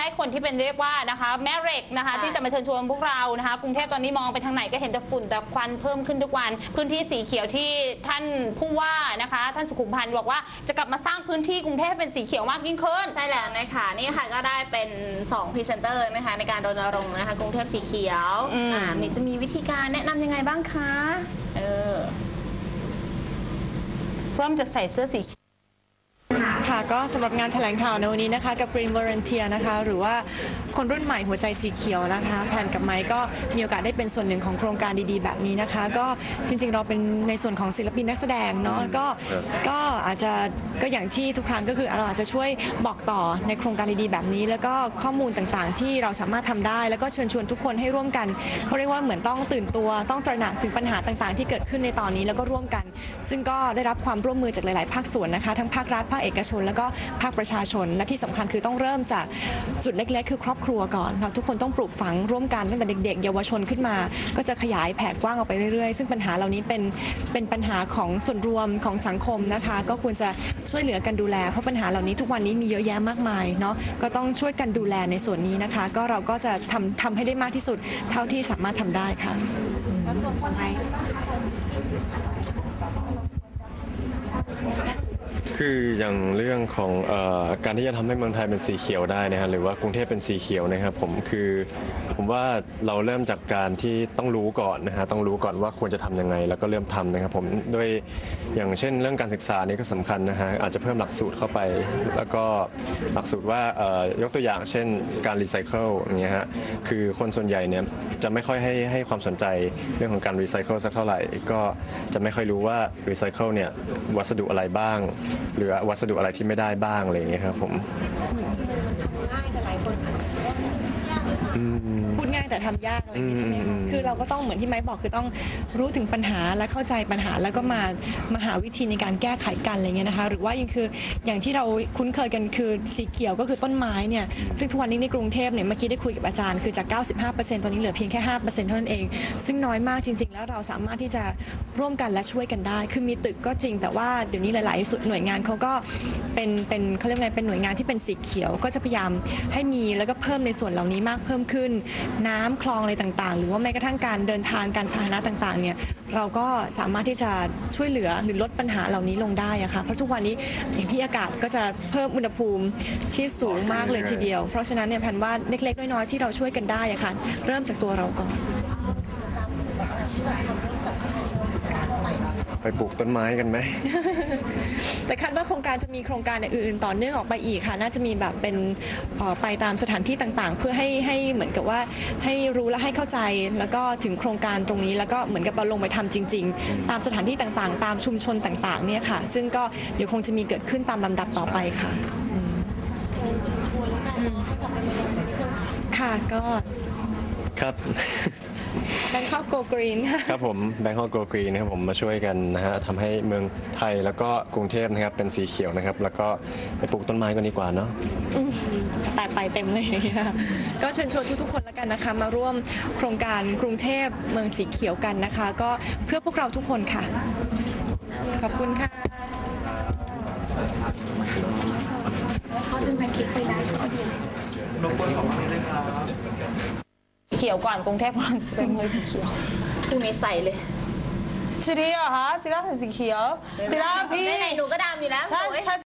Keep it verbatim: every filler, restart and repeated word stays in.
คนที่เป็นเรียกว่านะคะแม่เหล็กนะคะที่จะมาเชิญชวนพวกเรานะคะกรุงเทพตอนนี้มองไปทางไหนก็เห็นแต่ฝุ่นแต่ควันเพิ่มขึ้นทุกวันพื้นที่สีเขียวที่ท่านผู้ว่านะคะท่านสุขุมพันธ์บอกว่าจะกลับมาสร้างพื้นที่กรุงเทพเป็นสีเขียวมากยิ่งขึ้นใช่แล้วนะคะนี่ค่ะก็ได้เป็นสองพรีเซนเตอร์นะคะในการรณรงค์นะคะกรุงเทพสีเขียวอ่านี่จะมีวิธีการแนะนำยังไงบ้างคะเออเริ่มจะใส่เสื้อสีค่ะก็สำหรับงานแถลงข่าวในวันนี้นะคะกับ Green Volunteer นะคะหรือว่าคนรุ่นใหม่หัวใจสีเขียวนะคะแพนกับไมค์ก็มีโอกาสได้เป็นส่วนหนึ่งของโครงการดีๆแบบนี้นะคะก็จริงๆเราเป็นในส่วนของศิลปินนักแสดงเนาะก็ก็อาจจะก็อย่างที่ทุกครั้งก็คือเราอาจจะช่วยบอกต่อในโครงการดีๆแบบนี้แล้วก็ข้อมูลต่างๆที่เราสามารถทำได้แล้วก็เชิญชวนทุกคนให้ร่วมกันเขาเรียกว่าเหมือนต้องตื่นตัวต้องตระหนักถึงปัญหาต่างๆที่เกิดขึ้นในตอนนี้แล้วก็ร่วมกันซึ่งก็ได้รับความร่วมมือจากหลายๆภาคส่วนนะคะทั้งภาครัฐภาคเอกชนแล้วก็ภาคประชาชนและที่สำคัญคือต้องเริ่มจากจุดเล็กๆคือครอบครัวก่อนเราทุกคนต้องปลูกฝังร่วมกันตั้งแต่เด็กๆเยาวชนขึ้นมาก็จะขยายแผ่กว้างออกไปเรื่อยๆซึ่งปัญหาเหล่านี้เป็นเป็นปัญหาของส่วนรวมของสังคมนะคะก็ควรจะช่วยเหลือกันดูแลเพราะปัญหาเหล่านี้ทุกวันนี้มีเยอะแยะมากมายเนาะก็ต้องช่วยกันดูแลในส่วนนี้นะคะก็เราก็จะทำทำให้ได้มากที่สุดเท่าที่สามารถทำได้ค่ะคืออย่างเรื่องของเอ่อการที่จะทำให้เมืองไทยเป็นสีเขียวได้นะฮะหรือว่ากรุงเทพเป็นสีเขียวนะครับผมคือผมว่าเราเริ่มจากการที่ต้องรู้ก่อนนะฮะต้องรู้ก่อนว่าควรจะทำยังไงแล้วก็เริ่มทำนะครับผมด้วยอย่างเช่นเรื่องการศึกษานี่ก็สำคัญนะฮะอาจจะเพิ่มหลักสูตรเข้าไปแล้วก็หลักสูตรว่าเอ่อยกตัวอย่างเช่นการรีไซเคิลอย่างเงี้ยฮะคือคนส่วนใหญ่เนี่ยจะไม่ค่อยให้ให้ความสนใจเรื่องของการรีไซเคิลสักเท่าไหร่ก็จะไม่ค่อยรู้ว่ารีไซเคิลเนี่ยวัสดุอะไรบ้างหรือวัสดุอะไรที่ไม่ได้บ้างอะไรอย่างเงี้ยครับผมพูดง่ายแต่ทำยากอะไรอย่างนี้ใช่ไหมคะคือเราก็ต้องเหมือนที่ไม้บอกคือต้องรู้ถึงปัญหาและเข้าใจปัญหาแล้วก็มามาหาวิธีในการแก้ไขกันอะไรเงี้ยนะคะหรือว่ายังคืออย่างที่เราคุ้นเคยกันคือสีเขียวก็คือต้นไม้เนี่ยซึ่งทุกวันนี้ในกรุงเทพเนี่ยเมื่อกี้ได้คุยกับอาจารย์คือจาก เก้าสิบห้าเปอร์เซ็นต์ ตอนนี้เหลือเพียงแค่ ห้าเปอร์เซ็นต์ เท่านั้นเองซึ่งน้อยมากจริงๆแล้วเราสามารถที่จะร่วมกันและช่วยกันได้คือมีตึกก็จริงแต่ว่าเดี๋ยวนี้หลายๆหน่วยงานเขาก็เป็นเป็นเขาเรียกไงเป็นหน่วยงานที่เป็นสีเขียวก็จะพยายามให้มีแล้วก็เพิ่มในส่วนเหล่านี้มากเพิ่มขึ้นน้ำคลองอะไรต่างๆหรือว่าแม้กระทั่งการเดินทางการพาหนะต่างๆเนี่ยเราก็สามารถที่จะช่วยเหลือหรือลดปัญหาเหล่านี้ลงได้อะค่ะเพราะทุกวันนี้อย่างที่อากาศก็จะเพิ่มอุณหภูมิที่สูงมากเลยทีเดียวเพราะฉะนั้นเนี่ยแผนว่าเล็กๆน้อยๆที่เราช่วยกันได้อะค่ะเริ่มจากตัวเราก่อนไปปลูกต้นไม้กันไหมแต่คาดว่าโครงการจะมีโครงการอื่นๆต่อเนื่องออกไปอีกค่ะน่าจะมีแบบเป็นไปตามสถานที่ต่างๆเพื่อให้ให้เหมือนกับว่าให้รู้และให้เข้าใจแล้วก็ถึงโครงการตรงนี้แล้วก็เหมือนกับเราลงไปทำจริงๆตามสถานที่ต่างๆตามชุมชนต่างๆเนี่ยค่ะซึ่งก็เดี๋ยวคงจะมีเกิดขึ้นตามลำดับต่อไปค่ะค่ะก็ครับแบงคอกโกกรีนค่ะครับผมแบงคอกโกกรีนนะครับผมมาช่วยกันนะฮะทำให้เมืองไทยแล้วก็กรุงเทพนะครับเป็นสีเขียวนะครับแล้วก็ไปปลูกต้นไม้กันดีกว่าเนาะตายไปเต็มเลยค่ะก็เชิญชวนทุกๆคนแล้วกันนะคะมาร่วมโครงการกรุงเทพเมืองสีเขียวกันนะคะก็เพื่อพวกเราทุกคนค่ะขอบคุณค่ะเขาดึงแพนเค้กไปได้เขียวก่อนกรุงเทพก่อนเป็นเลยสีเขียวพรุ่งนี้ใส่เลยชิริเหรอคะซิล่าใส่สีเขียวซิล่าพี่ไหนหนูก็ดำอยู่แล้ว